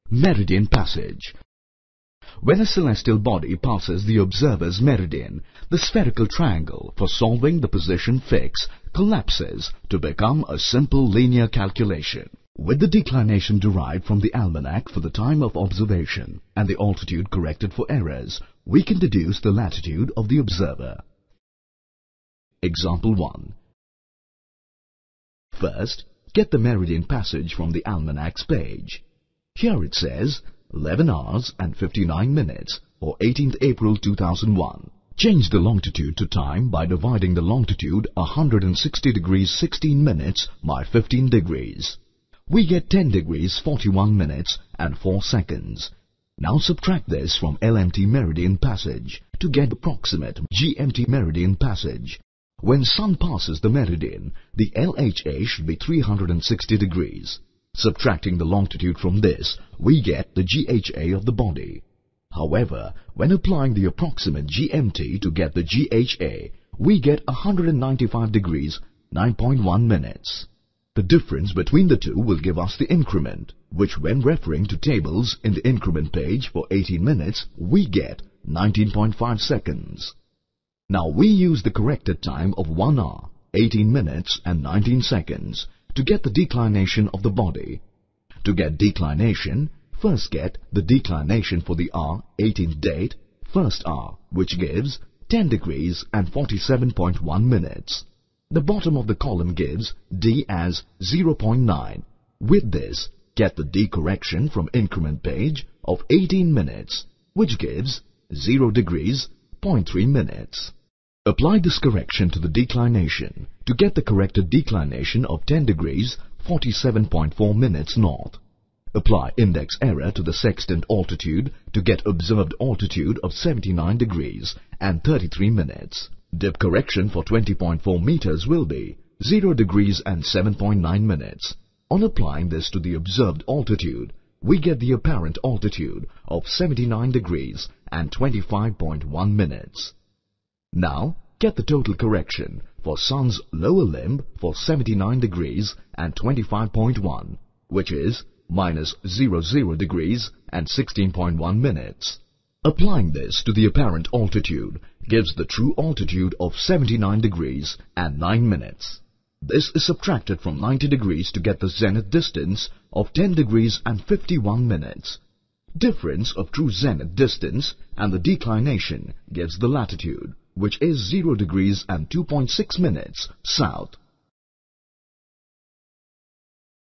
Meridian passage. When a celestial body passes the observer's meridian, the spherical triangle for solving the position fix collapses to become a simple linear calculation. With the declination derived from the almanac for the time of observation and the altitude corrected for errors, we can deduce the latitude of the observer. Example 1. First, get the meridian passage from the almanac's page. Here it says 11 hours and 59 minutes for 18th April 2001. Change the longitude to time by dividing the longitude 160 degrees 16 minutes by 15 degrees. We get 10 degrees 41 minutes and 4 seconds. Now subtract this from LMT meridian passage to get approximate GMT meridian passage. When sun passes the meridian, the LHA should be 360 degrees. Subtracting the longitude from this, we get the GHA of the body. However, when applying the approximate GMT to get the GHA, we get 195 degrees 9.1 minutes. The difference between the two will give us the increment, which when referring to tables in the increment page for 18 minutes, we get 19.5 seconds. Now we use the corrected time of 1 hour, 18 minutes and 19 seconds to get the declination of the body. To get declination, first get the declination for the hour 18th date, first hour, which gives 10 degrees and 47.1 minutes. The bottom of the column gives D as 0.9. With this, get the D correction from increment page of 18 minutes, which gives 0 degrees 0.3 minutes. Apply this correction to the declination to get the corrected declination of 10 degrees 47.4 minutes north. Apply index error to the sextant altitude to get observed altitude of 79 degrees and 33 minutes. Dip correction for 20.4 meters will be 0 degrees and 7.9 minutes. On applying this to the observed altitude, we get the apparent altitude of 79 degrees and 25.1 minutes. Now, get the total correction for sun's lower limb for 79 degrees and 25.1, which is minus 00 degrees and 16.1 minutes. Applying this to the apparent altitude gives the true altitude of 79 degrees and 9 minutes. This is subtracted from 90 degrees to get the zenith distance of 10 degrees and 51 minutes. Difference of true zenith distance and the declination gives the latitude, which is 0 degrees and 2.6 minutes south.